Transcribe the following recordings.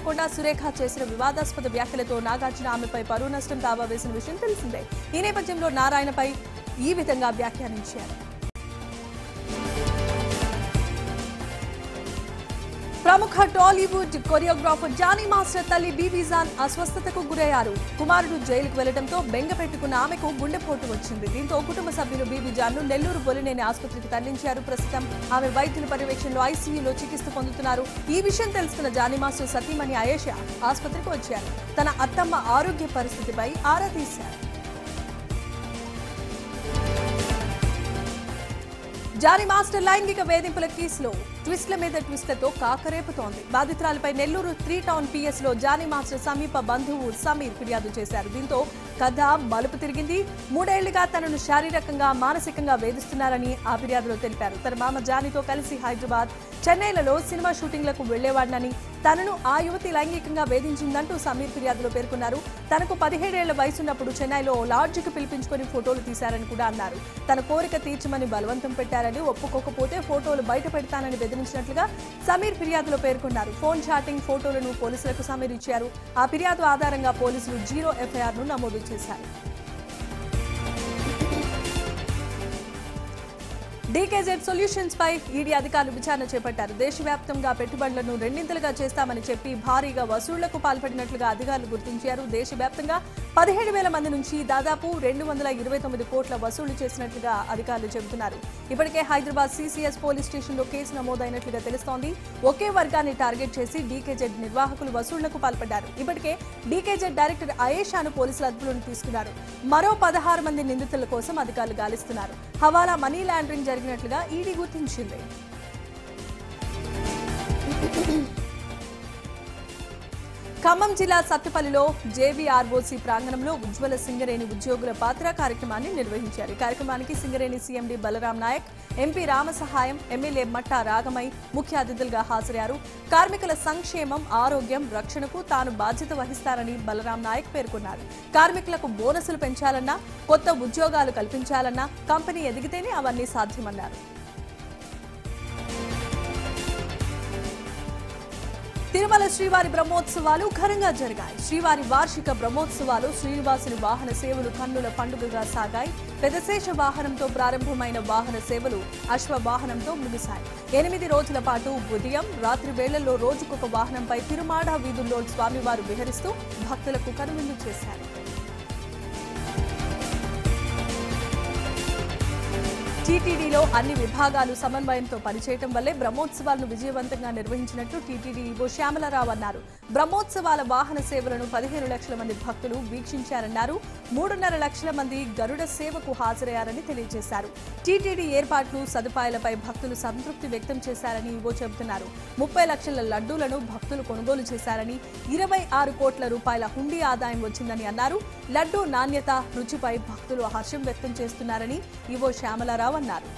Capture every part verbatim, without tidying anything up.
కొండా సురేఖ చేసిన వివాదాస్పద వ్యాఖ్యలతో నాగార్జున ఆమెపై పరువు నష్టం దావా వేసిన విషయం తెలిసిందే. ఈ నేపథ్యంలో నారాయణపై ఈ విధంగా వ్యాఖ్యానించారు. ప్రముఖ టాలీవుడ్ కొరియోగ్రాఫర్ జానీ మాస్టర్ తల్లి బీబీ జాన్ అస్వస్థతకు గురయ్యారు. కుమారుడు జైలుకు వెళ్లడంతో బెంగ పెట్టుకున్న ఆమెకు గుండెపోటు వచ్చింది. దీంతో కుటుంబ సభ్యులు బీబీ జాన్ ను నెల్లూరు బొలినేని ఆసుపత్రికి తరలించారు. ప్రస్తుతం ఆమె వైద్యుల పర్యవేక్షణలో ఐసీయూలో చికిత్స పొందుతున్నారు. ఈ విషయం తెలుసుకున్న జానీ మాస్టర్ సతీమణి అయేషా ఆసుపత్రికి వచ్చారు. తన అత్తమ్మ ఆరోగ్య పరిస్థితిపై ఆరా తీశారు. జానీ మాస్టర్ లైంగిక వేధింపుల కేసులో ట్విస్ట్ల మీద ట్విస్ట్లతో కాకరేపుతోంది. బాధితురాలపై నెల్లూరు త్రీ టౌన్ పీఎస్ లో జానీ మాస్టర్ సమీప బంధువు సమీర్ ఫిర్యాదు చేశారు. దీంతో కథ మలుపు తిరిగింది. మూడేళ్లుగా తనను శారీరకంగా మానసికంగా వేధిస్తున్నారని ఆ ఫిర్యాదులో తెలిపారు. తన మామ జానీతో కలిసి హైదరాబాద్, చెన్నైలలో సినిమా షూటింగ్లకు వెళ్లేవాడినని, తనను ఆ యువతి లైంగికంగా వేధించిందంటూ సమీర్ ఫిర్యాదులో పేర్కొన్నారు. తనకు పదిహేడేళ్ల వయసున్నప్పుడు చెన్నైలో లాడ్జికి పిలిపించుకుని ఫోటోలు తీశారని కూడా అన్నారు. తన కోరిక తీర్చమని బలవంతం పెట్టారని, ఒప్పుకోకపోతే ఫోటోలు బయట పెడతానని బెదిరించినట్లుగా సమీర్ ఫిర్యాదులో పేర్కొన్నారు. ఫోన్ చాటింగ్ ఫోటోలను పోలీసులకు సమీర్ ఇచ్చారు. ఆ ఫిర్యాదు ఆధారంగా పోలీసులు జీరో ఎఫ్ఐఆర్ ను నమోదు చేశారు. డీకేజెడ్ సొల్యూషన్స్ పై ఈడీ అధికారులు విచారణ చేపట్టారు. దేశవ్యాప్తంగా పెట్టుబడులను రెండింతలుగా చేస్తామని చెప్పి భారీగా వసూళ్లకు పాల్పడినట్లుగా అధికారులు గుర్తించారు. దేశవ్యాప్తంగా పదిహేడు వేల మంది నుంచి దాదాపు రెండు వందల ఇరవై తొమ్మిది కోట్ల వసూళ్లు చేసినట్లుగా అధికారులు చెబుతున్నారు. ఇప్పటికే హైదరాబాద్ సీసీఎస్ పోలీస్ స్టేషన్లో కేసు నమోదైనట్లుగా తెలుస్తోంది. ఒకే వర్గాన్ని టార్గెట్ చేసి డీకేజెడ్ నిర్వాహకులు వసూళ్లకు పాల్పడ్డారు. ఇప్పటికే డీకేజెడ్ డైరెక్టర్ అయేషాను పోలీసులు అదుపులోకి తీసుకున్నారు. మరో పదహారు మంది నిందితుల కోసం అధికారులు గాలిస్తున్నారు. హవాలా మనీ లాండరింగ్ జరిగినట్లుగా ఈడీ గుర్తించింది. ఖమ్మం జిల్లా సత్తుపల్లిలో జేవీఆర్ఓసీ ప్రాంగణంలో ఉజ్వల సింగరేణి ఉద్యోగుల పాత్ర కార్యక్రమాన్ని నిర్వహించారు. ఈ కార్యక్రమానికి Singareni CMD Balram Naik, MP Ramasahayam, MLA Matta Ragamayi ముఖ్య అతిథులుగా హాజరయ్యారు. కార్మికుల సంక్షేమం, ఆరోగ్యం, రక్షణకు తాను బాధ్యత వహిస్తారని బలరాం నాయక్ పేర్కొన్నారు. కార్మికులకు బోనసులు పెంచాలన్నా, కొత్త ఉద్యోగాలు కల్పించాలన్నా కంపెనీ ఎదిగితేనే అవన్నీ సాధ్యమన్నారు. తిరుమల శ్రీవారి బ్రహ్మోత్సవాలు ఘనంగా జరిగాయి. శ్రీవారి వార్షిక బ్రహ్మోత్సవాలు శ్రీనివాసుని వాహన సేవలు కన్నుల పండుగగా సాగాయి. పెదశేష వాహనంతో ప్రారంభమైన వాహన సేవలు అశ్వ వాహనంతో ముగిశాయి. ఎనిమిది రోజుల పాటు ఉదయం, రాత్రి వేళల్లో రోజుకొక వాహనంపై తిరుమాడ వీధుల్లో స్వామివారు విహరిస్తూ భక్తులకు కనువిందు చేశారు. టీటీడీలో అన్ని విభాగాలు సమన్వయంతో పనిచేయడం వల్లే బ్రహ్మోత్సవాలను విజయవంతంగా నిర్వహించినట్లు టీటీడీ ఈవో శ్యామలరావు అన్నారు. బ్రహ్మోత్సవాల వాహన సేవలను పదిహేను లక్షల మంది భక్తులు వీక్షించారన్నారు. మూడున్నర లక్షల మంది గరుడ సేవకు హాజరయ్యారని తెలియజేశారు. టీటీడీ ఏర్పాట్లు, సదుపాయాలపై భక్తులు సంతృప్తి వ్యక్తం చేశారని ఈవో చెబుతున్నారు. ముప్పై లక్షల లడ్డూలను భక్తులు కొనుగోలు చేశారని, ఇరవై ఆరు కోట్ల రూపాయల హుండీ ఆదాయం వచ్చిందని అన్నారు. లడ్డూ నాణ్యత, రుచిపై భక్తులు హర్షం వ్యక్తం చేస్తున్నారని ఈవో శ్యామలరావు అన్నారు.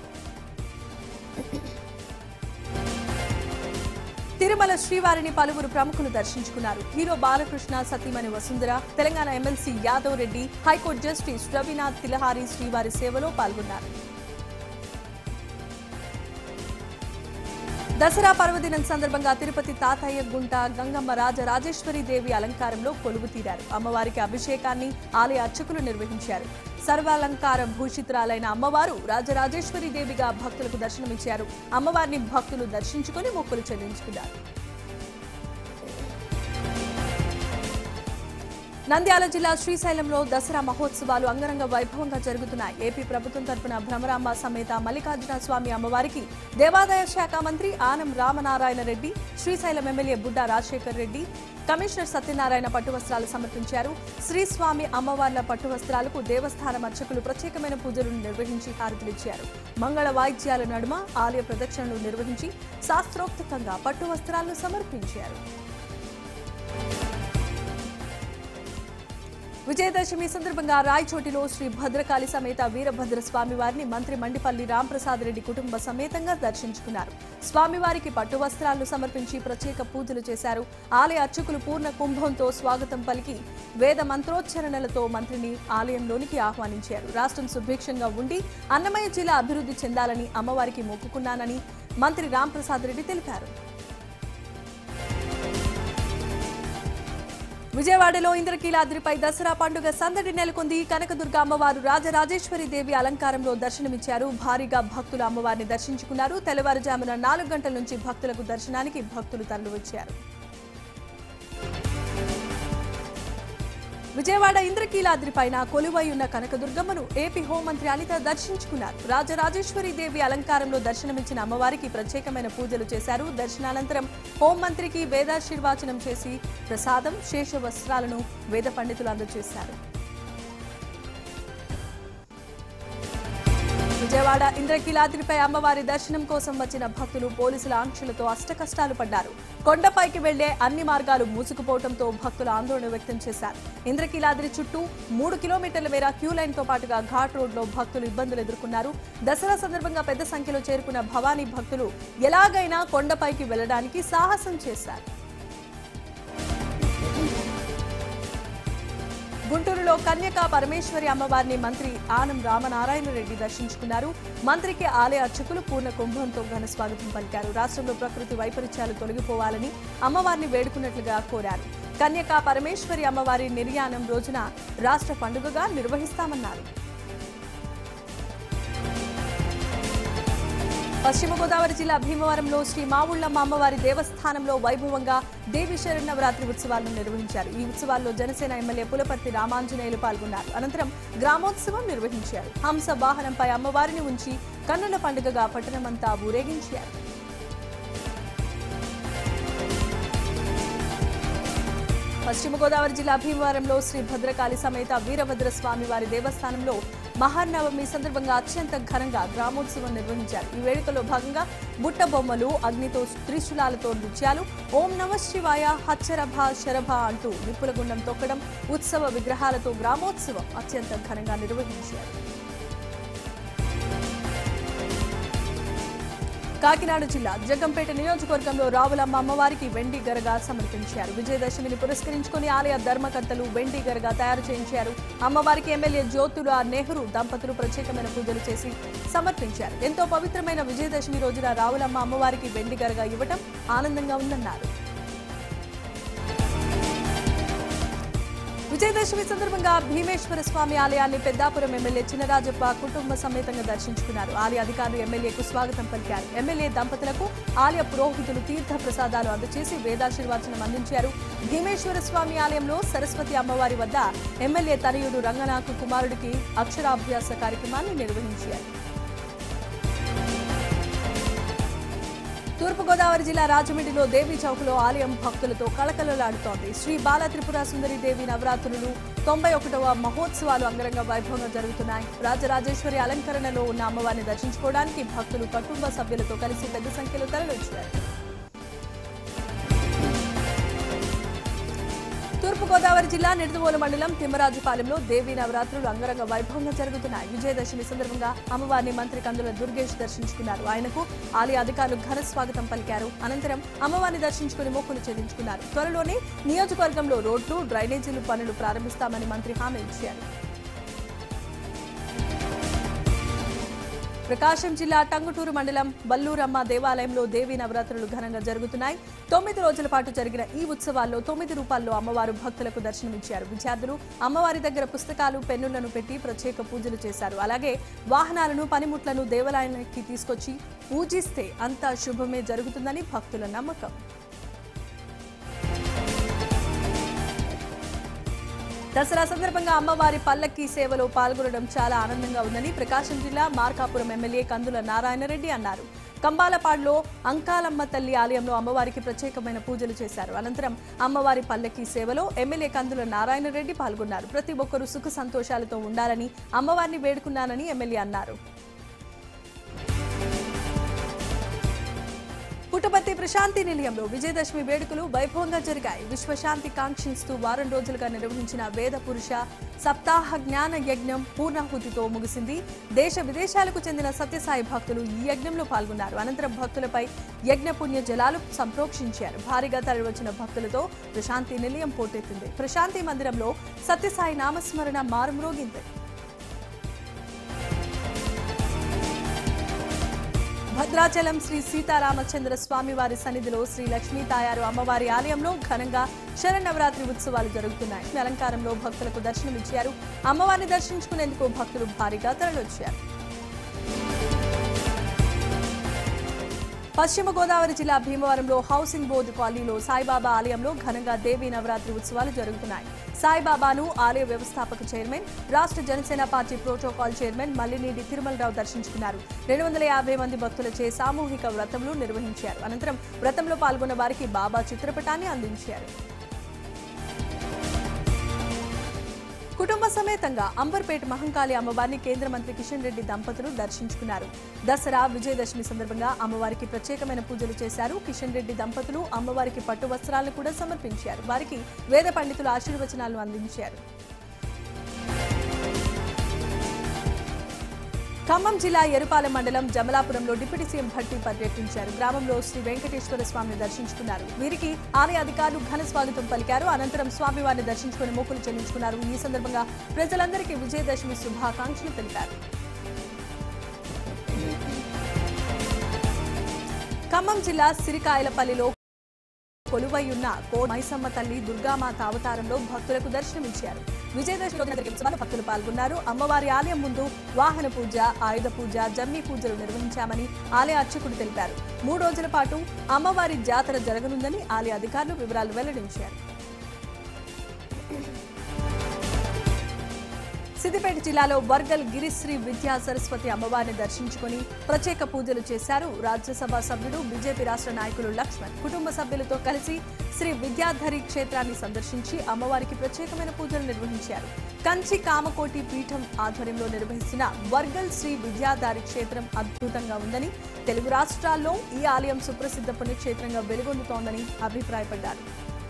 తిరుమల శ్రీవారిని పలువురు ప్రముఖులు దర్శించుకున్నారు. హీరో బాలకృష్ణ, సతీమణి Vasundhara, Telangana MLC Yadav Reddy, high court justice Ravinath Tilhari శ్రీవారి సేవలో పాల్గొన్నారు. దసరా పర్వదినం సందర్భంగా తిరుపతి తాతయ్య గుంట గంగమ్మ రాజరాజేశ్వరి దేవి అలంకారంలో కొలువు తీరారు. అమ్మవారికి అభిషేకాన్ని ఆలయ అర్చకులు నిర్వహించారు. సర్వాలంకార భూషితురాలైన అమ్మవారు రాజరాజేశ్వరి దేవిగా భక్తులకు దర్శనమిచ్చారు. అమ్మవారిని భక్తులు దర్శించుకుని మొక్కులు చెల్లించుకున్నారు. నంద్యాల జిల్లా శ్రీశైలంలో దసరా మహోత్సవాలు అంగరంగ వైభవంగా జరుగుతున్నాయి. ఏపీ ప్రభుత్వం తరపున భ్రమరాంబ సమేత మల్లికార్జున స్వామి అమ్మవారికి దేవాదాయ శాఖ మంత్రి ఆనం రామనారాయణ రెడ్డి, శ్రీశైలం ఎమ్మెల్యే బుడ్డా రాజశేఖర్ రెడ్డి, కమిషనర్ సత్యనారాయణ పట్టు వస్త్రాలు సమర్పించారు. శ్రీస్వామి అమ్మవార్ల పట్టు వస్త్రాలకు దేవస్థానం అర్చకులు ప్రత్యేకమైన పూజలను నిర్వహించి హారతులిచ్చారు. మంగళ వాయిద్యాల నడుమ ఆలయ ప్రదక్షిణలు నిర్వహించి శాస్త్రోక్తంగా పట్టు వస్త్రాలను సమర్పించారు. విజయదశమి సందర్భంగా రాయచోటిలో శ్రీ భద్రకాళి సమేత వీరభద్ర స్వామివారిని మంత్రి మండిపల్లి రాంప్రసాద్ రెడ్డి కుటుంబ సమేతంగా దర్శించుకున్నారు. స్వామివారికి పట్టు వస్త్రాలను సమర్పించి ప్రత్యేక పూజలు చేశారు. ఆలయ అర్చకులు పూర్ణ కుంభంతో స్వాగతం పలికి వేద మంత్రోచ్చరణలతో మంత్రిని ఆలయంలోనికి ఆహ్వానించారు. రాష్ట్రం సుభిక్షంగా ఉండి అన్నమయ్య జిల్లా అభివృద్ధి చెందాలని అమ్మవారికి మొక్కుకున్నానని మంత్రి రాంప్రసాద్ రెడ్డి తెలిపారు. విజయవాడలో ఇంద్రకీలాద్రిపై దసరా పండుగ సందడి నెలకొంది. కనకదుర్గ అమ్మవారు రాజరాజేశ్వరి దేవి అలంకారంలో దర్శనమిచ్చారు. భారీగా భక్తులు అమ్మవారిని దర్శించుకున్నారు. తెల్లవారుజామున నాలుగు గంటల నుంచి భక్తులకు దర్శనానికి భక్తులు తరలివచ్చారు. విజయవాడ ఇంద్రకీలాద్రి పైన కొలువై ఉన్న కనకదుర్గమ్మను ఏపీ హోంమంత్రి అనిత దర్శించుకున్నారు. రాజరాజేశ్వరి దేవి అలంకారంలో దర్శనమిచ్చిన అమ్మవారికి ప్రత్యేకమైన పూజలు చేశారు. దర్శనానంతరం హోంమంత్రికి వేదాశీర్వాచనం చేసి ప్రసాదం, శేష వస్త్రాలను వేద పండితులు అందజేశారు. విజయవాడ ఇంద్రకీలాద్రిపై అమ్మవారి దర్శనం కోసం వచ్చిన భక్తులు పోలీసుల ఆంక్షలతో అష్టకష్టాలు పడ్డారు. కొండపైకి వెళ్లే అన్ని మార్గాలు మూసుకుపోవడంతో భక్తులు ఆందోళన వ్యక్తం చేశారు. ఇంద్రకీలాద్రి చుట్టూ మూడు కిలోమీటర్ల మేర క్యూ లైన్ తో పాటుగా ఘాట్ రోడ్ లో భక్తులు ఇబ్బందులు ఎదుర్కొన్నారు. దసరా సందర్భంగా పెద్ద సంఖ్యలో చేరుకున్న భవానీ భక్తులు ఎలాగైనా కొండపైకి వెళ్లడానికి సాహసం చేశారు. గుంటూరులో కన్యకా పరమేశ్వరి అమ్మవారిని మంత్రి ఆనం రామనారాయణ రెడ్డి దర్శించుకున్నారు. మంత్రికి ఆలయ అర్చకులు పూర్ణ కుంభంతో ఘన స్వాగతం పలికారు. రాష్ట్రంలో ప్రకృతి వైపరీత్యాలు తొలగిపోవాలని అమ్మవారిని వేడుకున్నట్లుగా కోరారు. కన్యకా పరమేశ్వరి అమ్మవారి నిర్యాణం రోజున రాష్ట్ర పండుగగా నిర్వహిస్తామన్నారు. పశ్చిమ గోదావరి జిల్లా భీమవరంలో శ్రీ మావుళ్లమ్మ అమ్మవారి దేవస్థానంలో వైభవంగా దేవి శరన్నవరాత్రి ఉత్సవాలను నిర్వహించారు. ఈ ఉత్సవాల్లో జనసేన ఎమ్మెల్యే పులపర్తి రామాంజనేయులు పాల్గొన్నారు. అనంతరం గ్రామోత్సవం నిర్వహించారు. హంస వాహనంపై అమ్మవారిని ఉంచి కన్నుల పండుగగా పట్టణమంతా ఊరేగించారు. పశ్చిమ గోదావరి జిల్లా భీమవరంలో శ్రీ భద్రకాళి సమేత వీరభద్ర స్వామి వారి దేవస్థానంలో మహానవమి సందర్భంగా అత్యంత ఘనంగా గ్రామోత్సవం నిర్వహించారు. ఈ వేడుకలో భాగంగా బుట్ట బొమ్మలు, అగ్నితో త్రిశూలాలతో నృత్యాలు, ఓం నమ శివాయ, హచ్చరభ శరభ అంటూ నిప్పుల గుండం తొక్కడం, ఉత్సవ విగ్రహాలతో గ్రామోత్సవం అత్యంత ఘనంగా నిర్వహించారు. కాకినాడ జిల్లా జగ్గంపేట నియోజకవర్గంలో రావులమ్మ అమ్మవారికి వెండి గరగా సమర్పించారు. విజయదశమిని పురస్కరించుకుని ఆలయ ధర్మకర్తలు వెండి గరగా తయారు చేయించారు. అమ్మవారికి ఎమ్మెల్యే జ్యోతుల నెహ్రూ దంపతులు ప్రత్యేకమైన పూజలు చేసి సమర్పించారు. ఎంతో పవిత్రమైన విజయదశమి రోజున రావులమ్మ అమ్మవారికి వెండి గరగా ఇవ్వటం ఆనందంగా ఉందన్నారు. విజయదశమి సందర్భంగా భీమేశ్వర స్వామి ఆలయాన్ని పెద్దాపురం ఎమ్మెల్యే చినరాజప్ప కుటుంబ సమేతంగా దర్శించుకున్నారు. ఆలయ అధికారులు ఎమ్మెల్యేకు స్వాగతం పలికారు. ఎమ్మెల్యే దంపతులకు ఆలయ పురోహితులు తీర్థ ప్రసాదాలు అందజేసి వేదాశీర్వచనం అందించారు. భీమేశ్వర స్వామి ఆలయంలో సరస్వతి అమ్మవారి వద్ద ఎమ్మెల్యే తనయుడు రంగనాథ్ కుమారుడికి అక్షరాభ్యాస కార్యక్రమాన్ని నిర్వహించారు. తూర్పుగోదావరి జిల్లా రాజమండ్రిలో దేవీ చౌక్లో ఆలయం భక్తులతో కళకళలాడుతోంది. శ్రీ బాల త్రిపుర సుందరి దేవి నవరాత్రులు తొంభై ఒకటవ మహోత్సవాలు అంగరంగ వైభవంగా జరుగుతున్నాయి. రాజరాజేశ్వరి అలంకరణలో ఉన్న అమ్మవారిని దర్శించుకోవడానికి భక్తులు కుటుంబ సభ్యులతో కలిసి పెద్ద సంఖ్యలో తరలివచ్చారు. తూర్పుగోదావరి జిల్లా నిడదవోలు మండలం తిమ్మరాజుపాలెంలో దేవీ నవరాత్రులు అంగరంగ వైభవంగా జరుగుతున్నాయి. విజయదశమి సందర్భంగా అమ్మవారిని మంత్రి కందుల దుర్గేష్ దర్శించుకున్నారు. ఆయనకు ఆలయ అధికారులు ఘన స్వాగతం పలికారు. అనంతరం అమ్మవారిని దర్శించుకుని మొక్కులు చెల్లించుకున్నారు. త్వరలోనే నియోజకవర్గంలో రోడ్లు, డ్రైనేజీలు పనులు ప్రారంభిస్తామని మంత్రి హామీ ఇచ్చారు. ప్రకాశం జిల్లా టంగుటూరు మండలం బల్లూరమ్మ దేవాలయంలో దేవీ నవరాత్రులు ఘనంగా జరుగుతున్నాయి. తొమ్మిది రోజుల పాటు జరిగిన ఈ ఉత్సవాల్లో తొమ్మిది రూపాల్లో అమ్మవారు భక్తులకు దర్శనమిచ్చారు. విద్యార్థులు అమ్మవారి దగ్గర పుస్తకాలు, పెన్నులను పెట్టి ప్రత్యేక పూజలు చేశారు. అలాగే వాహనాలను, పనిముట్లను దేవాలయానికి తీసుకొచ్చి పూజిస్తే అంతా శుభమే జరుగుతుందని భక్తుల నమ్మకం. దసరా సందర్భంగా అమ్మవారి పల్లకి సేవలో పాల్గొనడం చాలా ఆనందంగా ఉందని ప్రకాశం జిల్లా మార్కాపురం ఎమ్మెల్యే కందుల నారాయణరెడ్డి అన్నారు. కంబాలపాడులో అంకాలమ్మ తల్లి ఆలయంలో అమ్మవారికి ప్రత్యేకమైన పూజలు చేశారు. అనంతరం అమ్మవారి పల్లకి సేవలో ఎమ్మెల్యే కందుల నారాయణరెడ్డి పాల్గొన్నారు. ప్రతి ఒక్కరూ సుఖ సంతోషాలతో ఉండాలని అమ్మవారిని వేడుకున్నానని ఎమ్మెల్యే అన్నారు. పుట్టపర్తి ప్రశాంతి నిలయంలో విజయదశమి వేడుకలు వైభవంగా జరిగాయి. విశ్వశాంతి కాంక్షిస్తూ వారం రోజులుగా నిర్వహించిన వేద పురుష సప్తాహ జ్ఞాన యజ్ఞం పూర్ణాహుతితో ముగిసింది. దేశ విదేశాలకు చెందిన సత్యసాయి భక్తులు ఈ యజ్ఞంలో పాల్గొన్నారు. అనంతరం భక్తులపై యజ్ఞ పుణ్య జలాలు సంప్రోక్షించారు. భారీగా తరలివచ్చిన భక్తులతో ప్రశాంతి నిలయం పోటెత్తింది. ప్రశాంతి మందిరంలో సత్యసాయి నామస్మరణ మారుమ్రోగింది. భద్రాచలం శ్రీ సీతారామచంద్ర స్వామివారి సన్నిధిలో శ్రీ లక్ష్మీ తాయారు అమ్మవారి ఆలయంలో ఘనంగా శరన్నవరాత్రి ఉత్సవాలు జరుగుతున్నాయి. అలంకారంలో భక్తులకు దర్శనమిచ్చారు. అమ్మవారిని దర్శించుకునేందుకు భక్తులు భారీగా తరలివచ్చారు. పశ్చిమ గోదావరి జిల్లా భీమవరంలో హౌసింగ్ బోర్డు కాలనీలో సాయిబాబా ఆలయంలో ఘనంగా దేవీ నవరాత్రి ఉత్సవాలు జరుగుతున్నాయి. సాయిబాబాను ఆలయ వ్యవస్థాపక చైర్మన్, రాష్ట్ర Janasena party protocol chairman Mallineni Tirumalarao దర్శించుకున్నారు. రెండు వందల యాభై మంది భక్తులచే సామూహిక వ్రతములు నిర్వహించారు. అనంతరం వ్రతంలో పాల్గొన్న వారికి బాబా చిత్రపటాన్ని అందించారు. కుటుంబ సమేతంగా అంబర్పేట మహంకాళి అమ్మవారిని కేంద్ర మంత్రి కిషన్ రెడ్డి దంపతులు దర్శించుకున్నారు. దసరా విజయదశమి సందర్భంగా అమ్మవారికి ప్రత్యేకమైన పూజలు చేశారు. కిషన్ రెడ్డి దంపతులు అమ్మవారికి పట్టు వస్త్రాలను కూడా సమర్పించారు. వారికి వేద పండితులు ఆశీర్వచనాలను అందించారు. ఖమ్మం జిల్లా ఎరుపాలెం మండలం జమలాపురంలో డిప్యూటీ సీఎం భట్టి పర్యటించారు. గ్రామంలో శ్రీ వెంకటేశ్వర స్వామిని దర్శించుకున్నారు. వీరికి ఆలయ అధికారులు ఘన స్వాగతం పలికారు. అనంతరం స్వామివారిని దర్శించుకుని మొక్కులు చెల్లించుకున్నారు. ఈ సందర్భంగా ప్రజలందరికీ విజయదశమి శుభాకాంక్షలు తెలిపారు. ఖమ్మం జిల్లా సిరికాయలపల్లిలో కొలువైయున్న కోట మైసమ్మ తల్లి దుర్గామాత అవతారంలో భక్తులకు దర్శనమిచ్చారు. విజయదశమి ఉత్సవాల్లో భక్తులు పాల్గొన్నారు. అమ్మవారి ఆలయం ముందు వాహన పూజ, ఆయుధ పూజ, జమ్మి పూజలు నిర్వహించామని ఆలయ అర్చకుడు తెలిపారు. మూడు రోజుల పాటు అమ్మవారి జాతర జరగనుందని ఆలయ అధికారులు వివరాలు వెల్లడించారు. సిద్దిపేట జిల్లాలో వర్గల్ గిరిశ్రీ విద్యా సరస్వతి అమ్మవారిని దర్శించుకుని ప్రత్యేక పూజలు చేశారు. రాజ్యసభ సభ్యుడు, బీజేపీ రాష్ట్ర నాయకులు లక్ష్మణ్ కుటుంబ సభ్యులతో కలిసి శ్రీ విద్యాధరి క్షేత్రాన్ని సందర్శించి అమ్మవారికి ప్రత్యేకమైన పూజలు నిర్వహించారు. కంచి కామకోటి పీఠం ఆధ్వర్యంలో నిర్వహిస్తున్న వర్గల్ శ్రీ విద్యాధారి క్షేత్రం అద్భుతంగా ఉందని, తెలుగు రాష్ట్రాల్లో ఈ ఆలయం సుప్రసిద్ధ పుణ్యక్షేత్రంగా వెలుగొందుతోందని అభిప్రాయపడ్డారు.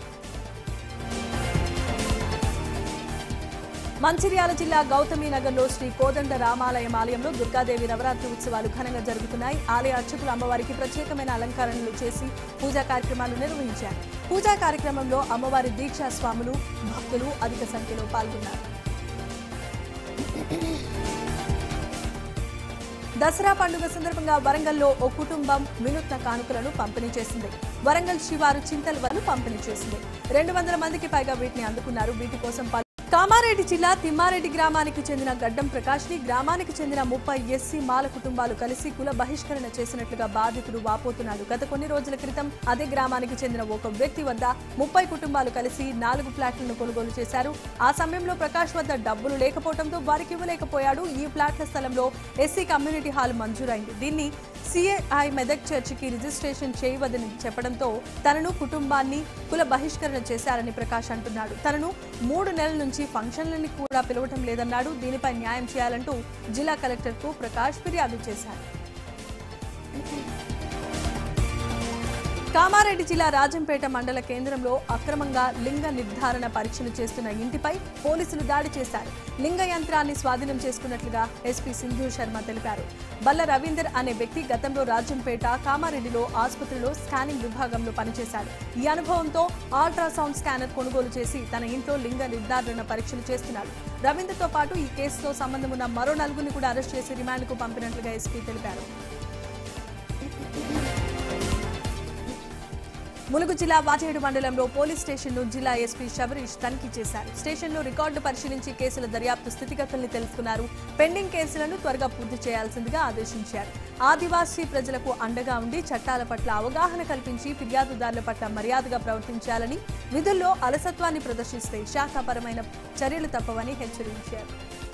మంచిర్యాల జిల్లా గౌతమి నగర్లో శ్రీ కోదండ రామాలయం ఆలయంలో దుర్గాదేవి నవరాత్రి ఉత్సవాలు ఘనంగా జరుగుతున్నాయి. ఆలయ అర్చకులు అమ్మవారికి ప్రత్యేకమైన అలంకరణలు చేసి పూజా కార్యక్రమాలు నిర్వహించారు. పూజా కార్యక్రమంలో అమ్మవారి దీక్షా స్వాములు, భక్తులు అధిక సంఖ్యలో పాల్గొన్నారు. దసరా పండుగ సందర్భంగా వరంగల్లో ఓ కుటుంబం వినూత్న కానుకలను పంపిణీ చేసింది. వరంగల్ శివారు చింతల్ వరకు పంపిణీ చేసింది. రెండు వందల మందికి పైగా వీటిని అందుకున్నారు. వీటి కోసం కామారెడ్డి జిల్లా తిమ్మారెడ్డి గ్రామానికి చెందిన గడ్డం ప్రకాష్ ని గ్రామానికి చెందిన ముప్పై ఎస్సీ మాల కుటుంబాలు కలిసి కుల బహిష్కరణ చేసినట్లుగా బాధితుడు వాపోతున్నాడు. గత కొన్ని రోజుల క్రితం అదే గ్రామానికి చెందిన ఒక వ్యక్తి వద్ద ముప్పై కుటుంబాలు కలిసి నాలుగు ఫ్లాట్లను కొనుగోలు చేశారు. ఆ సమయంలో ప్రకాష్ వద్ద డబ్బులు లేకపోవడంతో వారికి ఇవ్వలేకపోయాడు. ఈ ఫ్లాట్ల స్థలంలో ఎస్సీ కమ్యూనిటీ హాల్ మంజూరైంది. దీన్ని సిఐ మెదక్ చర్చికి రిజిస్ట్రేషన్ చేయవద్దని చెప్పడంతో తనను కుటుంబాన్ని కుల బహిష్కరణ చేశారని ప్రకాష్ అంటున్నాడు. తనను మూడు నెలల నుంచి ఫంక్షన్లని కూడా పిలవటం లేదన్నాడు. దీనిపై న్యాయం చేయాలంటూ జిల్లా కలెక్టర్కు ప్రకాష్ ఫిర్యాదు చేశారు. కామారెడ్డి జిల్లా రాజంపేట మండల కేంద్రంలో అక్రమంగా లింగ నిర్ధారణ పరీక్షలు చేస్తున్న ఇంటిపై పోలీసులు దాడి చేశారు. లింగ యంత్రాన్ని స్వాధీనం చేసుకున్నట్లుగా ఎస్పీ సింధు శర్మ తెలిపారు. బల్ల రవీందర్ అనే వ్యక్తి గతంలో రాజంపేట, కామారెడ్డిలో ఆసుపత్రిలో స్కానింగ్ విభాగంలో పనిచేశాడు. ఈ అనుభవంతో అల్ట్రాసౌండ్ స్కానర్ కొనుగోలు చేసి తన ఇంట్లో లింగ నిర్ధారణ పరీక్షలు చేస్తున్నాడు. రవీందర్తో పాటు ఈ కేసుతో సంబంధం ఉన్న మరో నలుగురిని కూడా అరెస్ట్ చేసి రిమాండ్కు పంపినట్లుగా ఎస్పీ తెలిపారు. ములుగు జిల్లా వాచేడు మండలంలో పోలీస్ స్టేషన్ ను జిల్లా ఎస్పీ శబరీష్ తనిఖీ చేశారు. స్టేషన్ లో రికార్డు పరిశీలించి కేసుల దర్యాప్తు స్థితిగతుల్ని తెలుసుకున్నారు. పెండింగ్ కేసులను త్వరగా పూర్తి చేయాల్సిందిగా ఆదేశించారు. ఆదివాసీ ప్రజలకు అండగా ఉండి చట్టాల పట్ల అవగాహన కల్పించి ఫిర్యాదుదారుల పట్ల మర్యాదగా ప్రవర్తించాలని, విధుల్లో అలసత్వాన్ని ప్రదర్శిస్తే శాఖాపరమైన చర్యలు తప్పవని హెచ్చరించారు.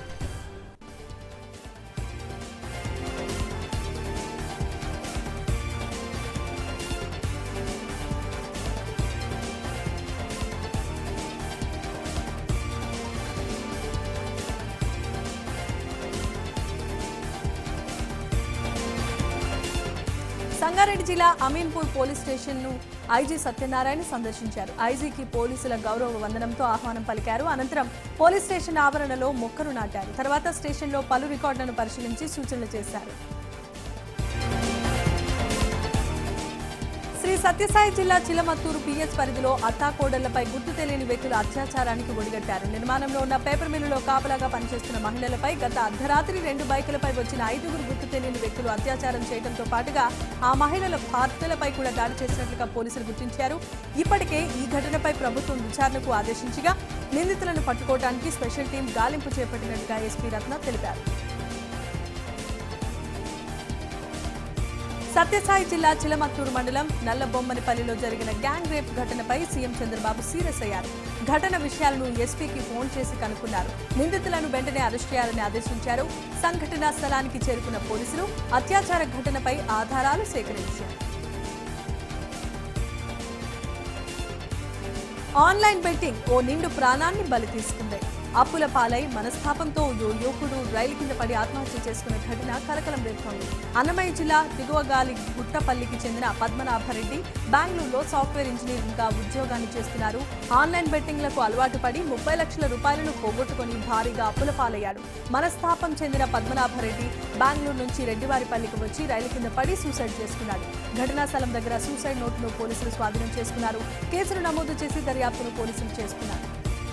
సంగారెడ్డి జిల్లా అమీన్పూర్ పోలీస్ స్టేషన్ ను ఐజీ సత్యనారాయణ సందర్శించారు. ఐజీకి పోలీసుల గౌరవ వందనంతో ఆహ్వానం పలికారు. అనంతరం పోలీస్ స్టేషన్ ఆవరణలో మొక్కను నాటారు. తర్వాత స్టేషన్లో పలు రికార్డులను పరిశీలించి సూచనలు చేశారు. శ్రీ సత్యసాయి జిల్లా చిలమత్తూరు పిఎస్ పరిధిలో అత్తాకోడళ్లపై గుర్తు తెలియని వ్యక్తులు అత్యాచారానికి ఒడిగట్టారు. నిర్మాణంలో ఉన్న పేపర్ మిల్లులో కాపలాగా పనిచేస్తున్న మహిళలపై గత అర్ధరాత్రి రెండు బైకులపై వచ్చిన ఐదుగురు గుర్తు తెలియని వ్యక్తులు అత్యాచారం చేయడంతో పాటుగా ఆ మహిళల భర్తలపై కూడా దాడి చేసినట్లుగా పోలీసులు గుర్తించారు. ఇప్పటికే ఈ ఘటనపై ప్రభుత్వం విచారణకు ఆదేశించగా నిందితులను పట్టుకోవడానికి స్పెషల్ టీం గాలింపు చేపట్టినట్లుగా ఎస్పీ రత్న తెలిపారు. సత్యసాయి జిల్లా చిలమత్తూరు మండలం నల్లబొమ్మనిపల్లిలో జరిగిన గ్యాంగ్ రేప్ ఘటనపై సీఎం చంద్రబాబు సీరియస్ అయ్యారు. ఘటన విషయాలను ఎస్పీకి ఫోన్ చేసి కనుక్కున్నారు. నిందితులను వెంటనే అరెస్ట్ చేయాలని ఆదేశించారు. సంఘటనా స్థలానికి చేరుకున్న పోలీసులు అత్యాచార ఘటనపై ఆధారాలు సేకరించారు. ఆన్లైన్ బెట్టింగ్ ఓ నిండు ప్రాణాన్ని బలి తీసుకుంది. అప్పుల పాలై మనస్తాపంతో ఓ యువకుడు రైలు కింద పడి ఆత్మహత్య చేసుకున్న ఘటన కలకలం రేపుతోంది. అన్నమయ్య జిల్లా దిగువగాలి గుట్టపల్లికి చెందిన పద్మనాభరెడ్డి బెంగళూరులో సాఫ్ట్వేర్ ఇంజనీరింగ్ గా ఉద్యోగాన్ని చేస్తున్నారు. ఆన్లైన్ బెట్టింగ్లకు అలవాటు పడి ముప్పై లక్షల రూపాయలను పోగొట్టుకుని భారీగా అప్పుల పాలయ్యాడు. మనస్తాపం చెందిన పద్మనాభరెడ్డి బెంగళూరు నుంచి రెడ్డివారిపల్లికి వచ్చి రైలు కింద పడి సూసైడ్ చేసుకున్నాడు. ఘటనా స్థలం దగ్గర సూసైడ్ నోటును పోలీసులు స్వాధీనం చేసుకున్నారు. కేసును నమోదు చేసి దర్యాప్తును పోలీసులు చేసుకున్నారు.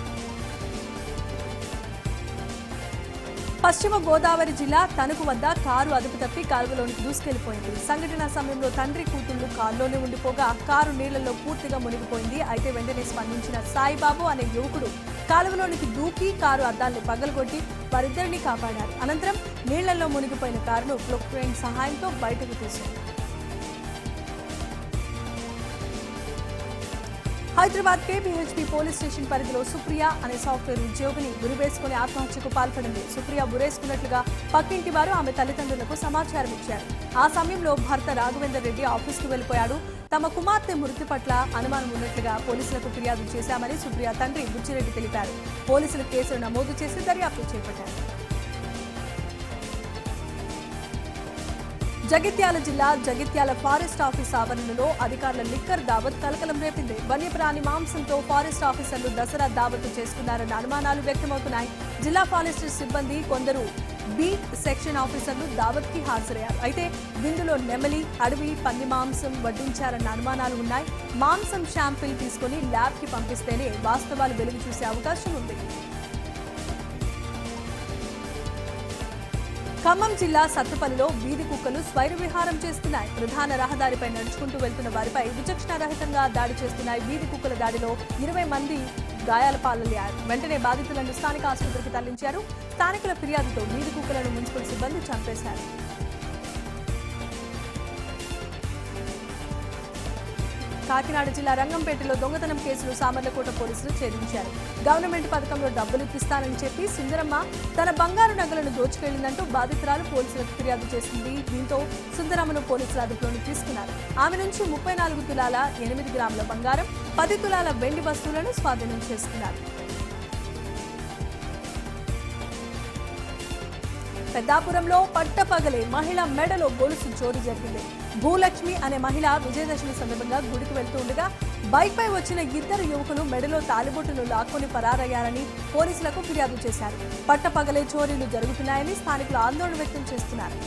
పశ్చిమ గోదావరి జిల్లా తణుకు వద్ద కారు అదుపు తప్పి కాలువలోనికి దూసుకెళ్లిపోయింది. సంఘటన సమయంలో తండ్రి కూతుళ్లు కారులోనే ఉండిపోగా కారు నీళ్లలో పూర్తిగా మునిగిపోయింది. అయితే వెంటనే స్పందించిన సాయిబాబు అనే యువకుడు కాలువలోనికి దూకి కారు అద్దాల్ని పగలగొట్టి వారిద్దరిని కాపాడారు. అనంతరం నీళ్లలో మునిగిపోయిన కారును క్లోక్రెయిన్ సహాయంతో బయటకు తీశారు. హైదరాబాద్ కేపీహెచ్పీ పోలీస్ స్టేషన్ పరిధిలో సుప్రియ అనే సాఫ్ట్వేర్ ఉద్యోగిని ఉరివేసుకుని ఆత్మహత్యకు పాల్పడింది. సుప్రియ ఉరేసుకున్నట్లుగా పక్కింటి వారు ఆమె తల్లిదండ్రులకు సమాచారం ఇచ్చారు. ఆ సమయంలో భర్త రాఘవేందర్ రెడ్డి ఆఫీస్కు వెళ్లిపోయాడు. తమ కుమార్తె మృతి పట్ల అనుమానం ఉన్నట్లుగా పోలీసులకు ఫిర్యాదు చేశామని సుప్రియ తండ్రి బుచ్చిరెడ్డి తెలిపారు. పోలీసులు కేసులు నమోదు చేసి దర్యాప్తు చేపట్టారు. జగిత్యాల జిల్లా జగిత్యాల ఫారెస్ట్ ఆఫీస్ ఆవరణలో అధికారుల లిక్కర్ దావత్ కలకలం రేపింది. వన్యప్రాణి మాంసంతో ఫారెస్ట్ ఆఫీసర్లు దసరా దావత్ చేసుకున్నారన్న అనుమానాలు వ్యక్తమవుతున్నాయి. జిల్లా ఫారెస్ట్ సిబ్బంది కొందరు బీట్ సెక్షన్ ఆఫీసర్లు దావత్ కి హాజరయ్యారు. అయితే విందులో నెమలి, అడవి పంది మాంసం వడ్డించారన్న అనుమానాలు ఉన్నాయి. మాంసం శాంపిల్ తీసుకుని ల్యాబ్ కి పంపిస్తేనే వాస్తవాలు వెలుగు చూసే అవకాశం ఉంది. ఖమ్మం జిల్లా సత్తుపల్లిలో వీధి కుక్కలు స్వైర విహారం చేస్తున్నాయి. ప్రధాన రహదారిపై నడుచుకుంటూ వెళ్తున్న వారిపై విచక్షణారహితంగా దాడి చేస్తున్నాయి. వీధి కుక్కల దాడిలో ఇరవై మంది గాయాల పాలయ్యారు. వెంటనే బాధితులను స్థానిక ఆసుపత్రికి తరలించారు. స్థానికుల ఫిర్యాదుతో వీధి కుక్కలను మున్సిపల్ సిబ్బంది చంపేశారు. కాకినాడ జిల్లా రంగంపేటలో దొంగతనం కేసులు సామర్లకోట పోలీసులు ఛేదించారు. గవర్నమెంట్ పథకంలో డబ్బులు ఇప్పిస్తానని చెప్పి సుందరమ్మ తన బంగారు నగలను దోచుకెళ్లిందంటూ బాధితురాలు పోలీసులకు ఫిర్యాదు చేసింది. దీంతో సుందరమ్మను పోలీసులు అదుపులోకి తీసుకున్నారు. ఆమె నుంచి ముప్పై నాలుగు తులాల ఎనిమిది గ్రాముల బంగారం, పది తులాల వెండి వస్తువులను స్వాధీనం చేసుకున్నారు. పెద్దాపురంలో పట్టపగలే మహిళ మెడలో గొలుసు చోరీ జరిగింది. భూలక్ష్మి అనే మహిళ విజయదశమి సందర్భంగా గుడికి వెళ్తూ ఉండగా బైక్ పై వచ్చిన ఇద్దరు యువకులు మెడలో తాలిబొట్టును లాక్కొని పరారయ్యారని పోలీసులకు ఫిర్యాదు చేశారు. పట్టపగలే చోరీలు జరుగుతున్నాయని స్థానికులు ఆందోళన వ్యక్తం చేస్తున్నారు.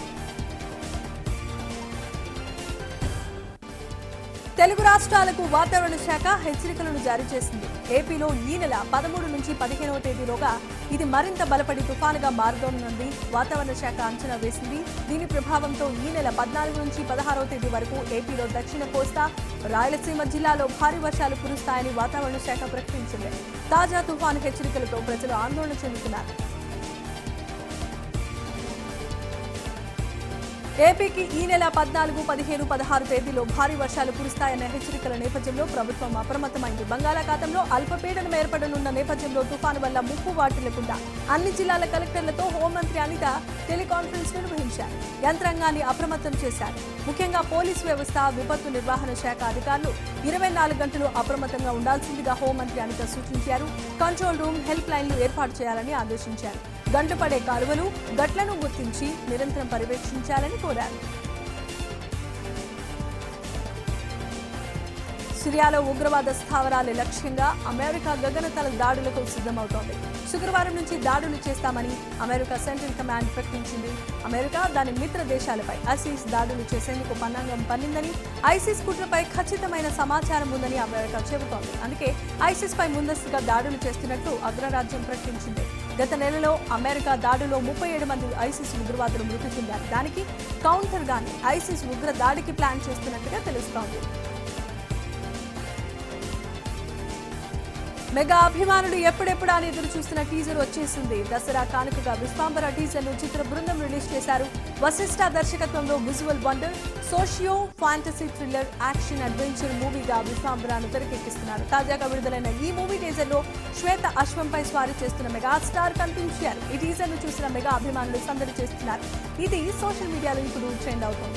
తెలుగు రాష్ట్రాలకు వాతావరణ శాఖ హెచ్చరికలను జారీ చేసింది. ఏపీలో ఈ నెల పదమూడు నుంచి పదిహేనవ తేదీలోగా ఇది మరింత బలపడి తుఫానుగా మారుతోందని వాతావరణ శాఖ అంచనా వేసింది. దీని ప్రభావంతో ఈ నెల పద్నాలుగు నుంచి పదహారవ తేదీ వరకు ఏపీలో దక్షిణ కోస్తా, రాయలసీమ జిల్లాలో భారీ వర్షాలు కురుస్తాయని వాతావరణ శాఖ ప్రకటించింది. తాజా తుఫాను హెచ్చరికలతో ప్రజలు ఆందోళన చెందుతున్నారు. ఏపీకి ఈ నెల పద్నాలుగు, పదిహేను, పదహారు తేదీలో భారీ వర్షాలు కురుస్తాయన్న హెచ్చరికల నేపథ్యంలో ప్రభుత్వం అప్రమత్తమైంది. బంగాళాఖాతంలో అల్పపీడనం ఏర్పడనున్న నేపథ్యంలో తుఫాను వల్ల ముప్పు వాటిల్లకుండా అన్ని జిల్లాల కలెక్టర్లతో హోంమంత్రి అనిత టెలికాన్ఫరెన్స్ నిర్వహించారు. యంత్రాంగాన్ని అప్రమత్తం చేశారు. ముఖ్యంగా పోలీసు వ్యవస్థ, విపత్తు నిర్వహణ శాఖ అధికారులు ఇరవై నాలుగు గంటలు అప్రమత్తంగా ఉండాల్సిందిగా హోంమంత్రి అనిత సూచించారు. కంట్రోల్ రూమ్, హెల్ప్ లైన్లు ఏర్పాటు చేయాలని ఆదేశించారు. గంటపడే కాలువలు, గట్లను గుర్తించి నిరంతరం పర్యవేక్షించాలని కోరారు. సిరియాలో ఉగ్రవాద స్థావరాల లక్ష్యంగా అమెరికా గగనతల దాడులకు సిద్ధమవుతోంది. శుక్రవారం నుంచి దాడులు చేస్తామని అమెరికా సెంట్రల్ కమాండ్ ప్రకటించింది. అమెరికా దాని మిత్ర దేశాలపై ఐసిస్ దాడులు చేసేందుకు పన్నాగం పన్నిందని, ఐసిస్ కుట్రపై ఖచ్చితమైన సమాచారం ఉందని అమెరికా చెబుతోంది. అందుకే ఐసిస్ పై ముందస్తుగా దాడులు చేస్తున్నట్లు అగ్రరాజ్యం ప్రకటించింది. గత నెలలో అమెరికా దాడిలో ముప్పై ఏడు మంది ఐసిస్ ఉగ్రవాదులు మృతి చెందారు. దానికి కౌంటర్ గాని ఐసిస్ ఉగ్ర దాడికి ప్లాన్ చేస్తున్నట్టుగా తెలుస్తోంది. మెగా అభిమానులు ఎప్పుడెప్పుడు అని ఎదురు చూస్తున్న టీజర్ వచ్చేసింది. దసరా కానుకగా విశ్వాంబర టీజర్ ను చిత్ర బృందం రిలీజ్ చేశారు. వశిష్ఠ దర్శకత్వంలో visual wonder, socio fantasy thriller, action adventure మూవీగా విశ్వాంబరను తెరకెక్కిస్తున్నారు. తాజాగా విడుదలైన ఈ మూవీ టీజర్ లో శ్వేత అశ్వంపై స్వారీ చేస్తున్న మెగా స్టార్ కనిపించారు. ఈ టీజర్ ను చూసిన మెగా అభిమానులు సందడి చేస్తున్నారు. ఇది సోషల్ మీడియాలో ఇప్పుడు ట్రెండ్ అవుతోంది.